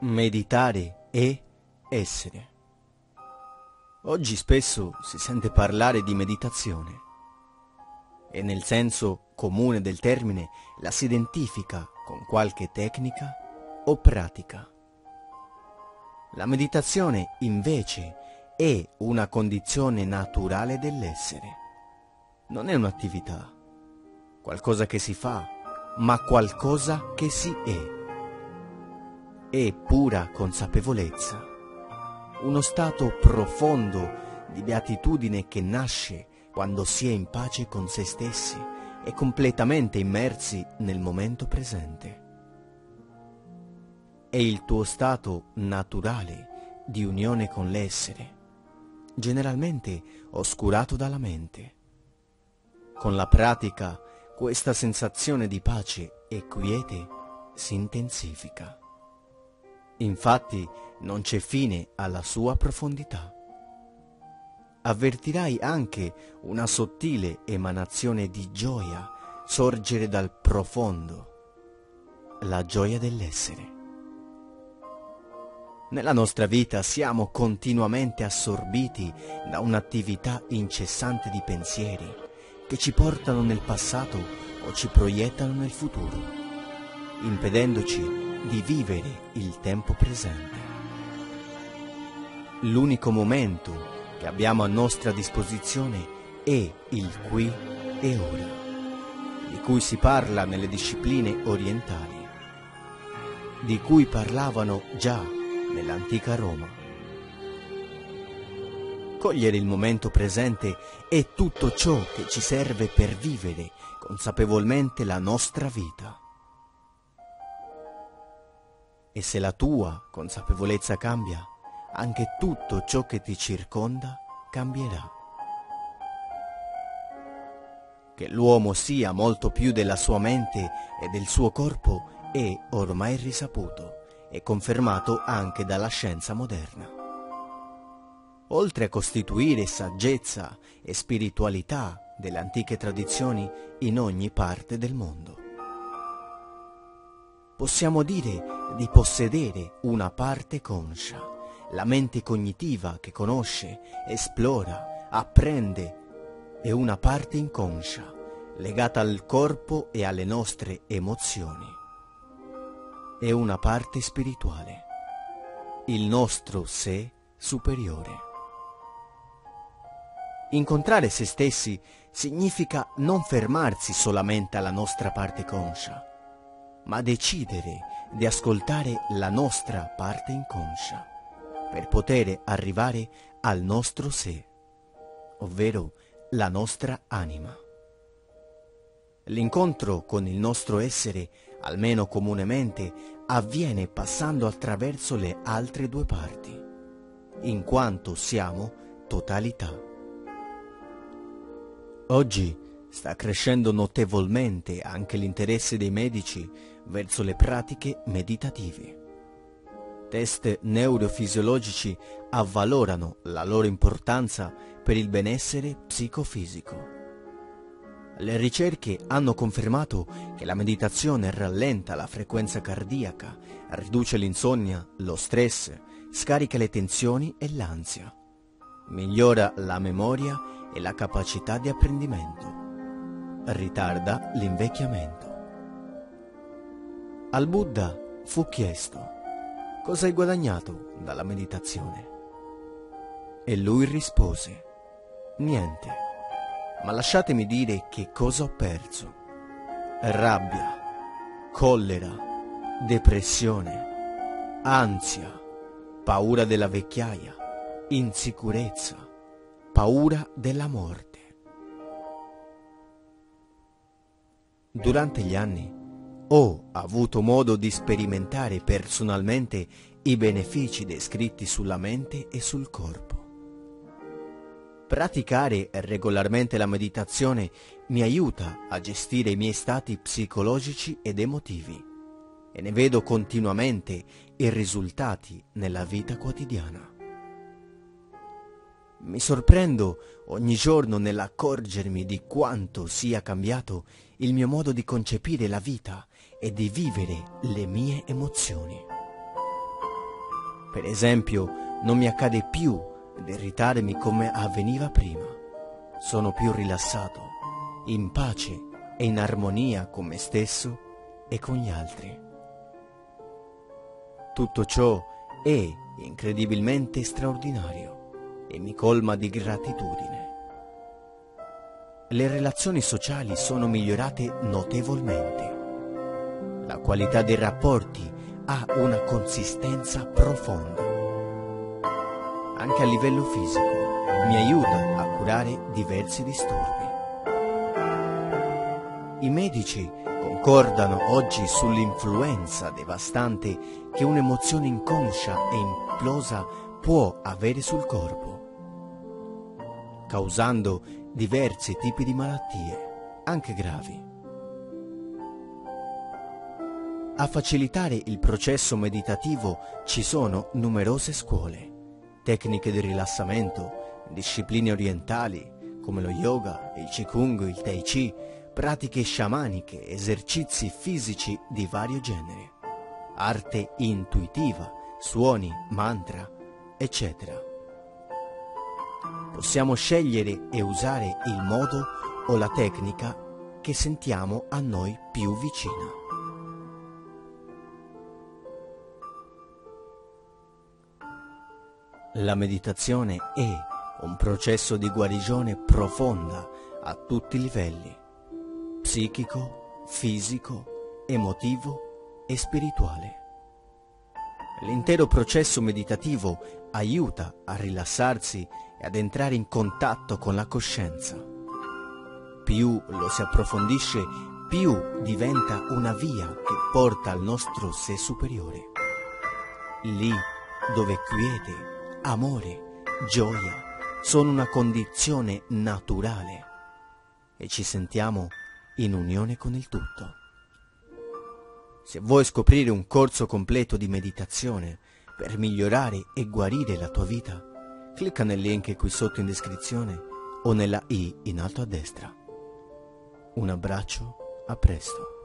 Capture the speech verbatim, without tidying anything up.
Meditare e essere. Oggi spesso si sente parlare di meditazione e nel senso comune del termine la si identifica con qualche tecnica o pratica. La meditazione invece è una condizione naturale dell'essere. Non è un'attività, qualcosa che si fa, ma qualcosa che si è. È pura consapevolezza, uno stato profondo di beatitudine che nasce quando si è in pace con se stessi e completamente immersi nel momento presente. È il tuo stato naturale di unione con l'essere, generalmente oscurato dalla mente. Con la pratica, questa sensazione di pace e quiete si intensifica. Infatti non c'è fine alla sua profondità. Avvertirai anche una sottile emanazione di gioia sorgere dal profondo, la gioia dell'essere. Nella nostra vita siamo continuamente assorbiti da un'attività incessante di pensieri che ci portano nel passato o ci proiettano nel futuro, impedendoci di vivere il tempo presente. L'unico momento che abbiamo a nostra disposizione è il qui e ora, di cui si parla nelle discipline orientali, di cui parlavano già nell'antica Roma. Cogliere il momento presente è tutto ciò che ci serve per vivere consapevolmente la nostra vita. E se la tua consapevolezza cambia, anche tutto ciò che ti circonda cambierà. Che l'uomo sia molto più della sua mente e del suo corpo è ormai risaputo e confermato anche dalla scienza moderna. Oltre a costituire saggezza e spiritualità delle antiche tradizioni in ogni parte del mondo, possiamo dire di possedere una parte conscia, la mente cognitiva che conosce, esplora, apprende, e una parte inconscia, legata al corpo e alle nostre emozioni. È una parte spirituale, il nostro sé superiore. Incontrare se stessi significa non fermarsi solamente alla nostra parte conscia, ma decidere di ascoltare la nostra parte inconscia per poter arrivare al nostro sé, ovvero la nostra anima. L'incontro con il nostro essere, almeno comunemente, avviene passando attraverso le altre due parti, in quanto siamo totalità. Oggi sta crescendo notevolmente anche l'interesse dei medici verso le pratiche meditative. Test neurofisiologici avvalorano la loro importanza per il benessere psicofisico. Le ricerche hanno confermato che la meditazione rallenta la frequenza cardiaca, riduce l'insonnia, lo stress, scarica le tensioni e l'ansia, migliora la memoria e la capacità di apprendimento, ritarda l'invecchiamento. Al Buddha fu chiesto: cosa hai guadagnato dalla meditazione? E lui rispose: niente, ma lasciatemi dire che cosa ho perso. Rabbia, collera, depressione, ansia, paura della vecchiaia, insicurezza, paura della morte. Durante gli anni ho avuto modo di sperimentare personalmente i benefici descritti sulla mente e sul corpo. Praticare regolarmente la meditazione mi aiuta a gestire i miei stati psicologici ed emotivi e ne vedo continuamente i risultati nella vita quotidiana. Mi sorprendo ogni giorno nell'accorgermi di quanto sia cambiato il mio modo di concepire la vita e di vivere le mie emozioni. Per esempio, non mi accade più di irritarmi come avveniva prima. Sono più rilassato, in pace e in armonia con me stesso e con gli altri. Tutto ciò è incredibilmente straordinario e mi colma di gratitudine. Le relazioni sociali sono migliorate notevolmente. La qualità dei rapporti ha una consistenza profonda. Anche a livello fisico mi aiuta a curare diversi disturbi. I medici concordano oggi sull'influenza devastante che un'emozione inconscia e implosa può avere sul corpo, causando diversi tipi di malattie, anche gravi. A facilitare il processo meditativo ci sono numerose scuole, tecniche di rilassamento, discipline orientali come lo yoga, il qigong, il tai chi, pratiche sciamaniche, esercizi fisici di vario genere, arte intuitiva, suoni, mantra, eccetera. Possiamo scegliere e usare il modo o la tecnica che sentiamo a noi più vicina. La meditazione è un processo di guarigione profonda a tutti i livelli, psichico, fisico, emotivo e spirituale. L'intero processo meditativo aiuta a rilassarsi e ad entrare in contatto con la coscienza. Più lo si approfondisce, più diventa una via che porta al nostro sé superiore. Lì dove quiete, amore, gioia sono una condizione naturale e ci sentiamo in unione con il tutto. Se vuoi scoprire un corso completo di meditazione per migliorare e guarire la tua vita, clicca nel link qui sotto in descrizione o nella i in alto a destra. Un abbraccio, a presto.